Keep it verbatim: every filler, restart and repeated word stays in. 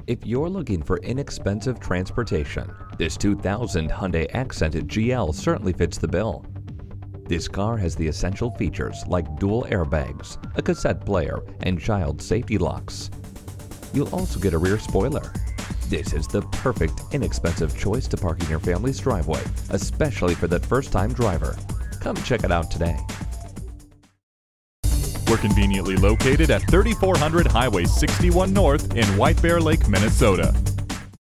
If you're looking for inexpensive transportation, this two thousand Hyundai Accent G L certainly fits the bill. This car has the essential features like dual airbags, a cassette player, and child safety locks. You'll also get a rear spoiler. This is the perfect inexpensive choice to park in your family's driveway, especially for that first-time driver. Come check it out today. We're conveniently located at thirty-four hundred Highway sixty-one North in White Bear Lake, Minnesota.